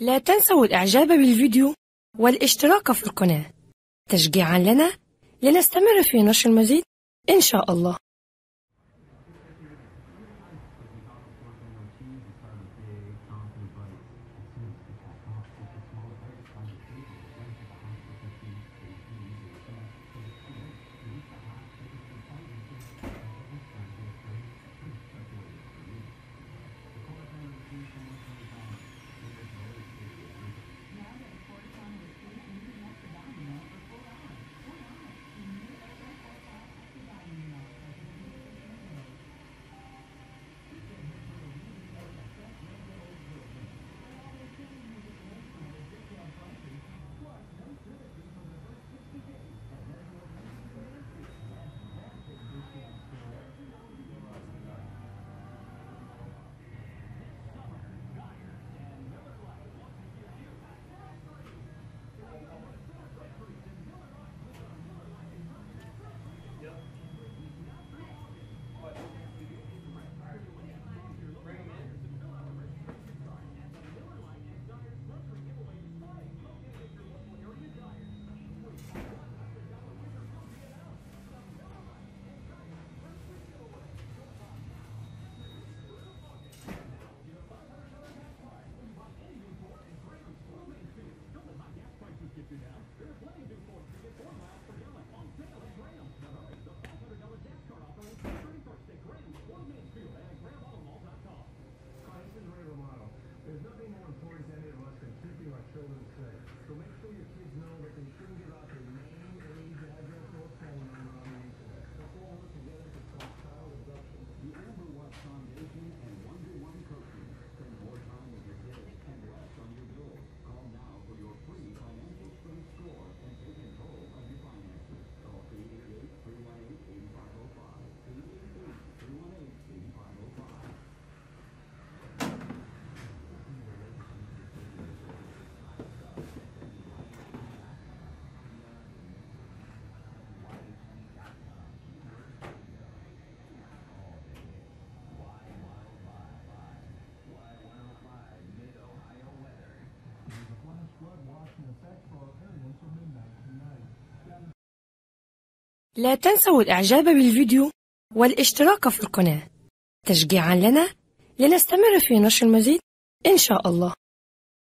لا تنسوا الإعجاب بالفيديو والاشتراك في القناة تشجيعا لنا لنستمر في نشر المزيد إن شاء الله. There's nothing more important to any of us than keeping our children safe. So make sure your kids know that they shouldn't give out their name, age, address, or phone number on the internet. Let's all work together to stop child abduction. The Amber Watch Foundation and Wonder One Coaching. Spend more time with your kids and less on your bills. Call now for your free financial strength score and take control of your finances. Call 888-318-8505. 888-318-8505. لا تنسوا الإعجاب بالفيديو والاشتراك في القناة تشجيعا لنا لنستمر في نشر المزيد إن شاء الله.